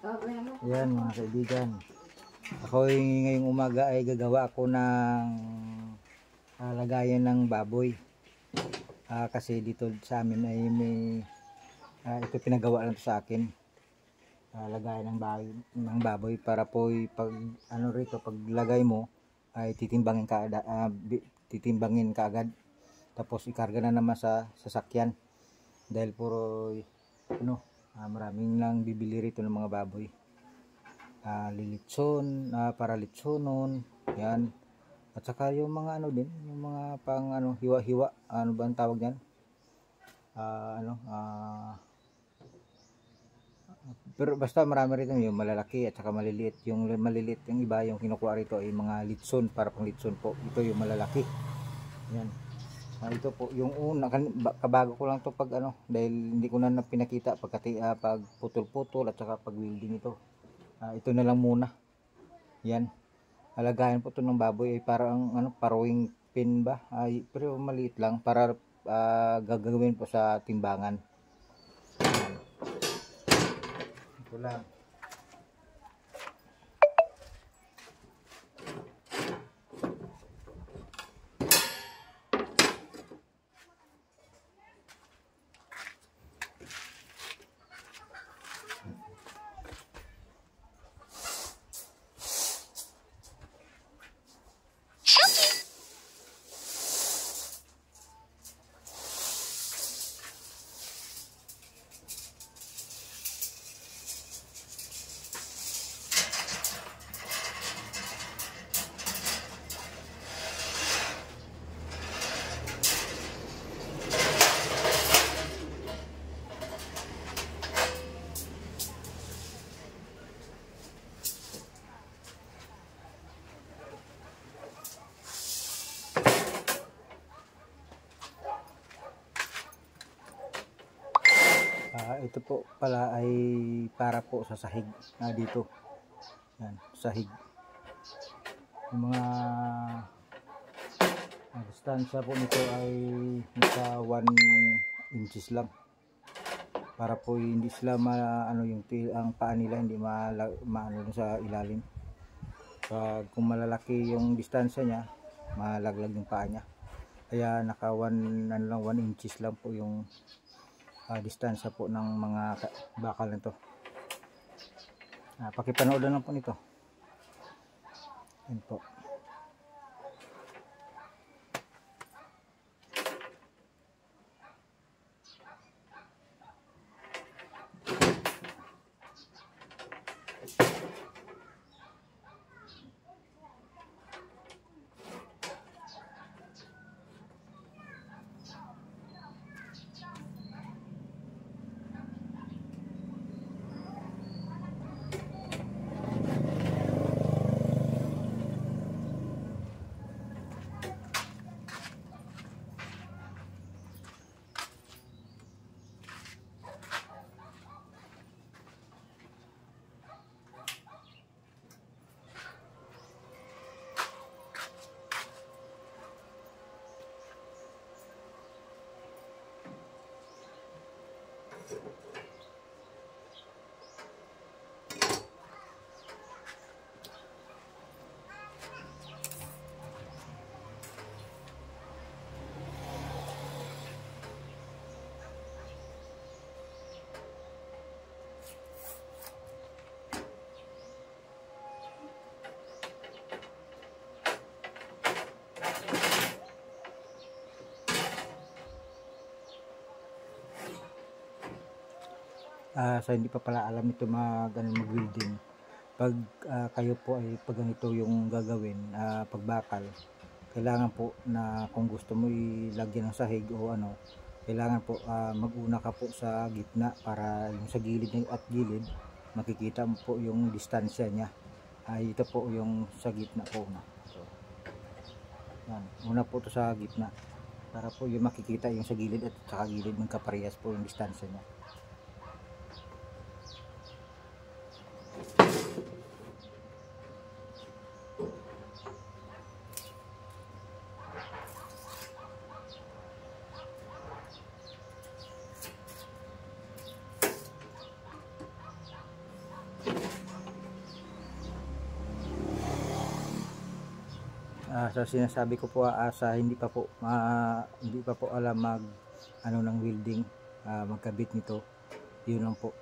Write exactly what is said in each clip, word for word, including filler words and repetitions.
Yan mga kaibigan. Ako ngayong umaga ay gagawa ako ng uh, lagayan ng baboy. Uh, kasi dito sa amin ay may uh, ito pinagawa lang sa akin. Uh, lagayan ng baboy, ng baboy para po pag ano rito paglagay mo ay titimbangin ka uh, titimbangin ka agad. Tapos ikarga na naman sa sasakyan. Dahil puro ano, uh, maraming lang bibili rito ng mga baboy. Uh, lilitson, uh, para litsonon, yan. At saka yung mga ano din, yung mga pang ano, hiwa-hiwa, ano ba ang tawag yan? Uh, ano, uh, pero basta marami rito yung malalaki at saka maliliit. Yung maliliit, yung iba, yung kinukuha rito ay mga litson, para pang litson po. Ito yung malalaki. Yan. Uh, ito po, yung una, kabago ko lang to pag ano, dahil hindi ko na pinakita pagkati, uh, pag putol-putol at saka pag welding ito. Uh, ito na lang muna. Yan. Alagayan po ito ng baboy ay parang ano, parawing pin ba? Ay, pero maliit lang para uh, gagawin po sa timbangan. Yan. Ito lang. Uh, ito po pala ay para po sa sahig na uh, dito. Yan, sahig. Yung mga uh, distansya po nito ay nasa one inches lang. Para po hindi sila ma, ano yung ang paa nila hindi ma, ma ano sa ilalim. Pag kung malalaki yung distansya niya, malaglag yung paa niya. Kaya naka one ano lang one inches lang po yung Uh, distansya po ng mga bakal nito. Uh, pakipanoodan lang po nito. Yan po. Uh, sa hindi pa pala alam ito mag, ano, mag-welding, pag uh, kayo po ay pag ganito yung gagawin, uh, pagbakal, kailangan po na kung gusto mo ilagyan ng sahig o ano, kailangan po uh, mag-una ka po sa gitna para yung sa gilid at gilid makikita mo po yung distansya niya. Uh, ito po yung sa gitna po na. So, yan. Una po to sa gitna para po yung makikita yung sa gilid at sa gilid magkaparehas po yung distansya niya. Ah, sa sinasabi ko po, ah, sa hindi pa po ah, hindi pa po alam mag ano ng welding, ah, magkabit nito, yun lang po.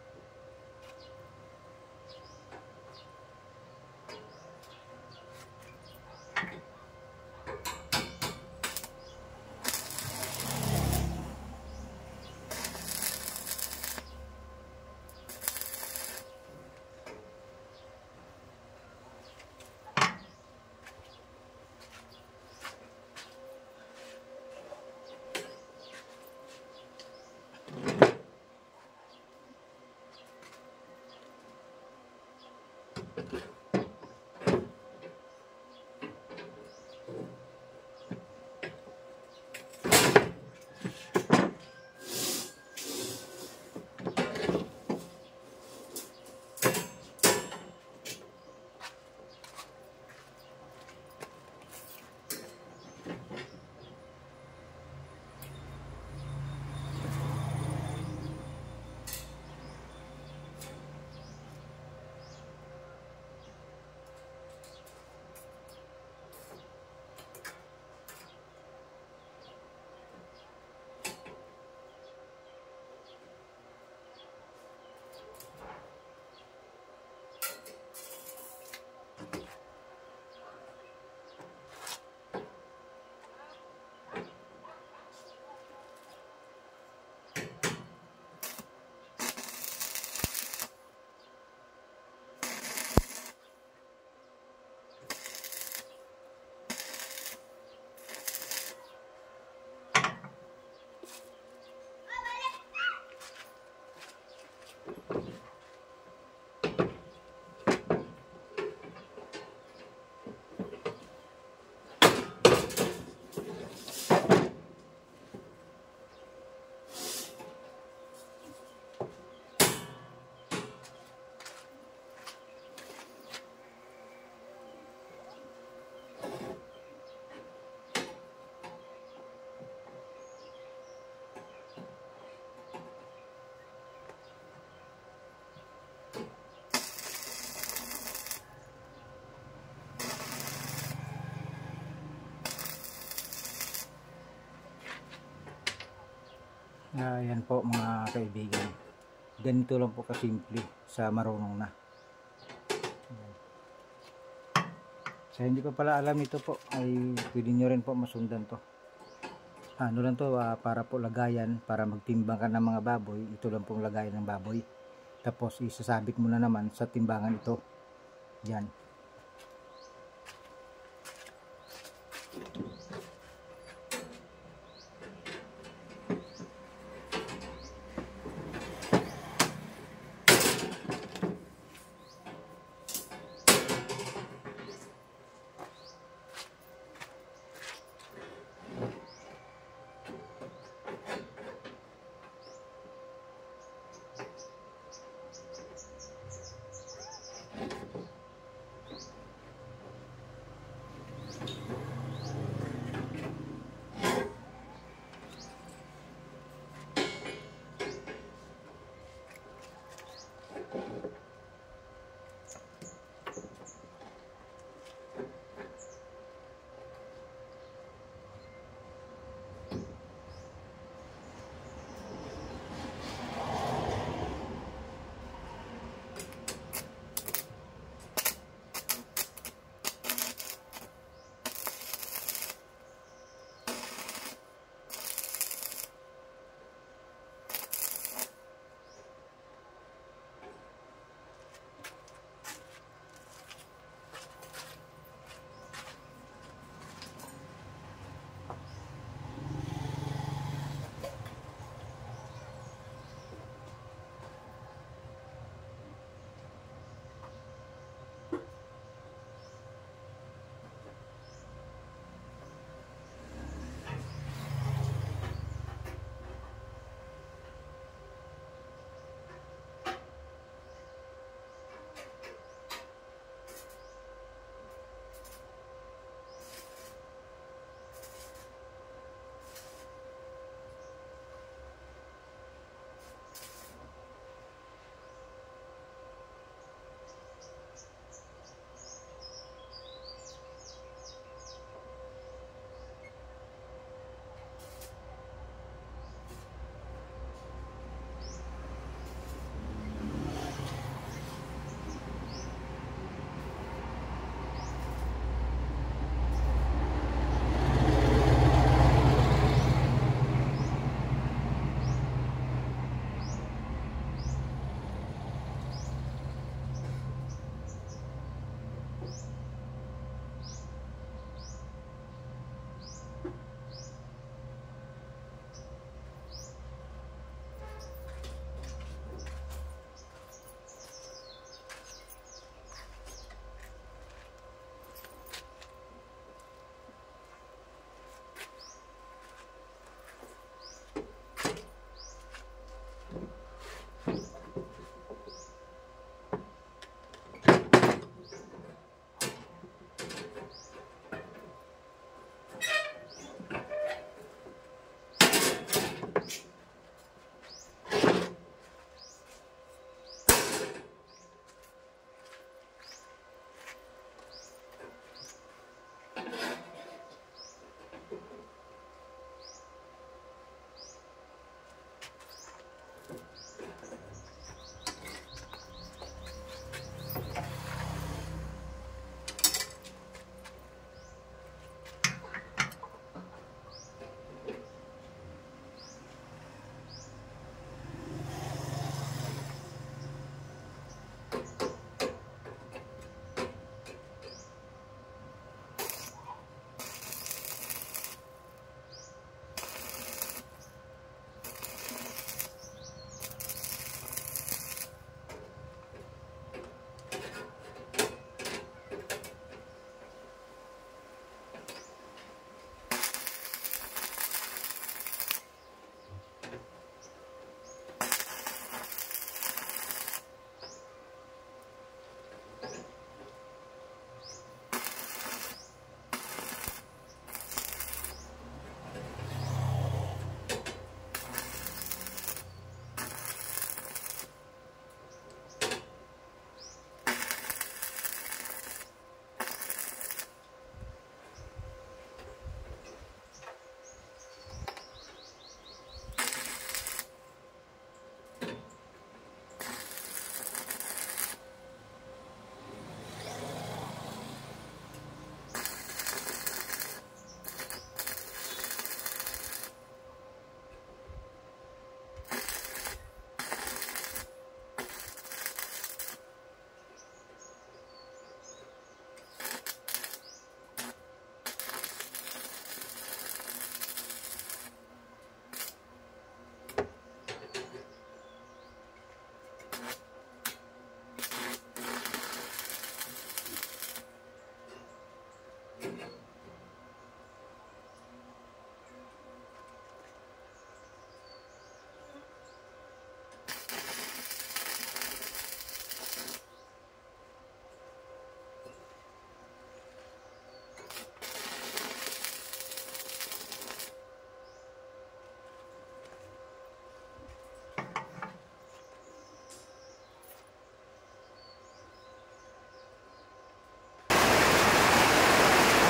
Ayan po mga kaibigan, ganito lang po kasimple sa marunong na. Sa hindi pa pala alam ito po, ay pwede nyo rin po masundan to. Ano lang to, uh, para po lagayan, para magtimbang ka ng mga baboy. Ito lang pong lagayan ng baboy. Tapos isasabit mo na naman sa timbangan ito. Yan.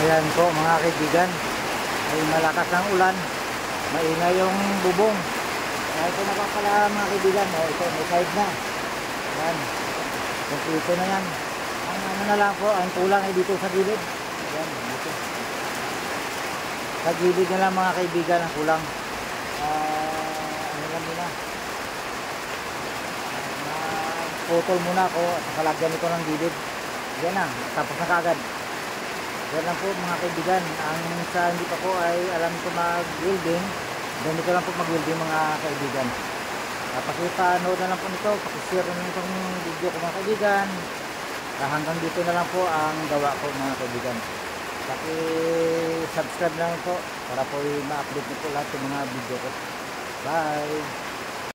Ayan po mga kaibigan, ay malakas ang ulan, maingay yung bubong. Kaya ito na pa pala mga kaibigan, oh, ito may side na. Ayan, kompleto na yan. Ang ano na lang po, ang kulang ay dito sa gilid. Ayan, dito. Sa gilid na lang mga kaibigan ang kulang. Uh, ano lang muna. Uh, putol muna ako at nakalagyan ito ng gilid. Yan na, tapos na kagad. Yan lang po mga kaibigan. Ang sa hindi pa po ay alam ko mag-welding, ganito lang po mag-welding mga kaibigan. Uh, pakipanood na lang po nito, pakishare na lang itong video ko mga kaibigan. Uh, hanggang dito na lang po ang gawa ko mga kaibigan. Paki-subscribe lang po para po ma-update nyo po lahat ng mga video ko. Bye!